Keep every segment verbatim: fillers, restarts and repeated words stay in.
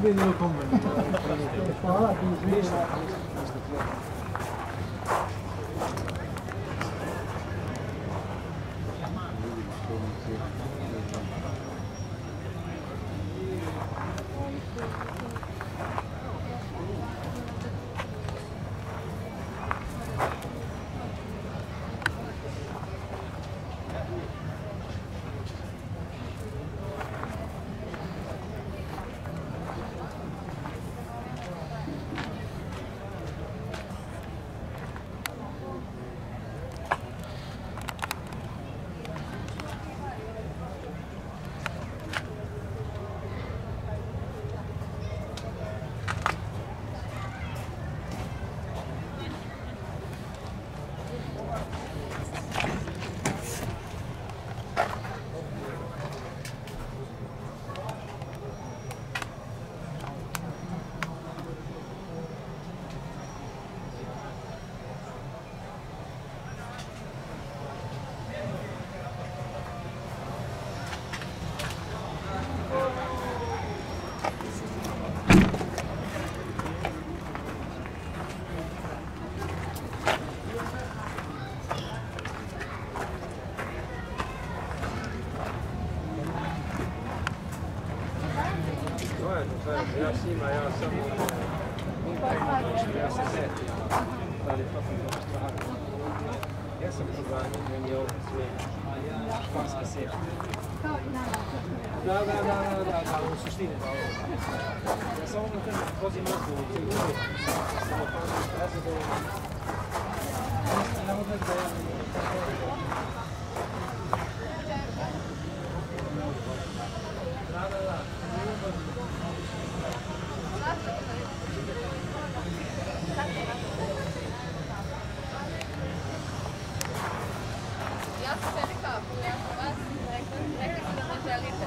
bene lo commento. Ja s njima, ja samo ja se setim, ali to sam dobro stvarno. Ja sam programio, meni je ovo sve španska sjeća. Da, da, da, da, da, da, u suštini da ovo. Ja samo na tem vozim okolo u cijelu uvijek. Samo pažem različno. Ne mogu da ja Da, da, da. Ja sam se rekao, ja sam vas, rekli su da ne želite.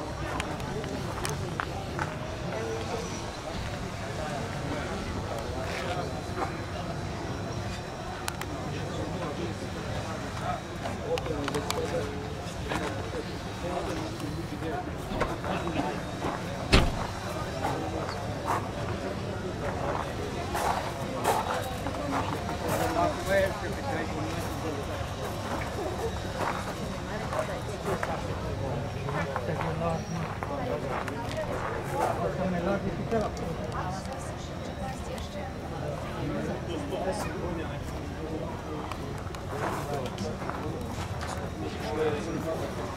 Thank you.